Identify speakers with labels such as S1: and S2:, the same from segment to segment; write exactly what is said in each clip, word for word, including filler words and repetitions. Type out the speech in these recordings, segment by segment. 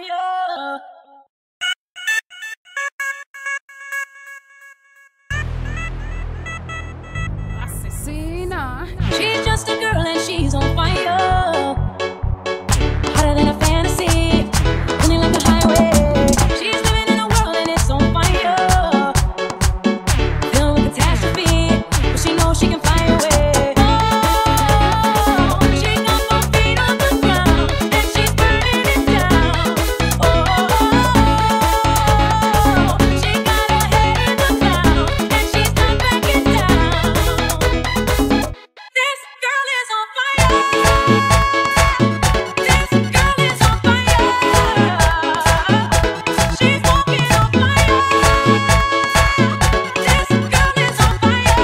S1: fire.
S2: Asesina.
S1: She's just a girl and she's on fire. Hotter than a fantasy, running like a highway. She's living in a world and it's on fire. Filled with catastrophe, but she knows she can fly away. Oh, she got both feet on the ground and she's burning it down. Oh, she got her head in the clouds and she's not backing down. This girl is on fire. This girl is on fire. She's walking on fire. This girl is on fire.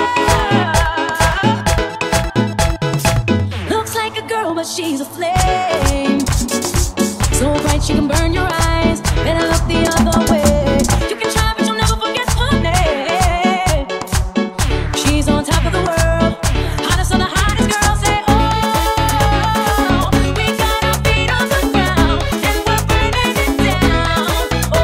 S1: Looks like a girl, but she's a flame. So bright she can burn your eyes. Better look the other way. You can try, but you'll never forget her name. She's on top of the world. Hottest of the hottest girls say, oh, we got our feet on the ground and we're burning it down. Oh,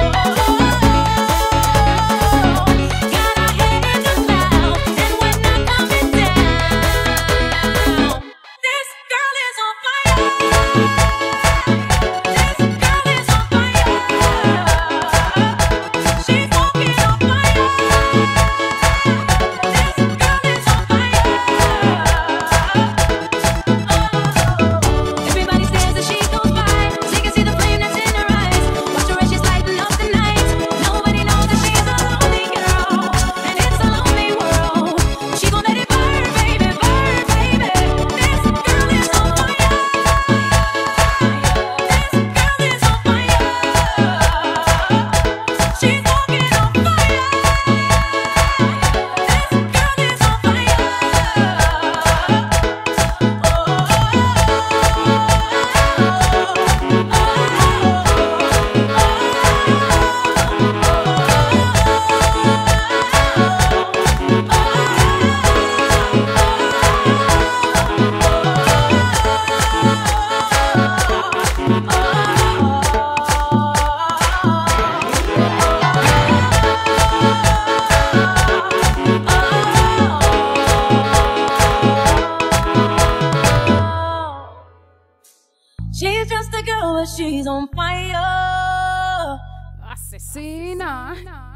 S1: got our head in the clouds and we're not coming down. This girl is on fire. This girl is on fire. She's walking on fire. This girl is on fire. Everybody stares as she goes by. She can see the flame that's in her eyes. Watch her as she's lighting up the night. Nobody knows that she's a lonely girl, and it's a lonely world. She gon' let it burn, baby, burn, baby. This girl is on fire. This girl is on fire. She's walking on fire. This girl is on fire. She's just a girl, but she's on fire.
S2: Asesina.